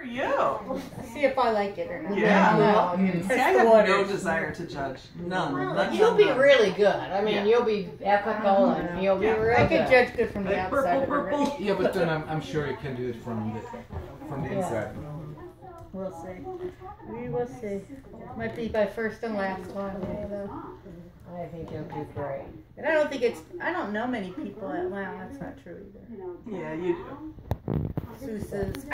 for you. See if I like it or not. Yeah. No, See, I have no desire to judge. None. None, You'll none, be none. really good. I mean, you'll be ethical and you'll be real I good. can judge good from the Like outside. purple, purple. Yeah, but then I'm sure you can do it from the inside. We'll see. We will see. Might be my first and last one, though. I think you'll do great. And I don't think it's. I don't know many people at. Wow, that's not true either. Yeah, you do. Seuss's.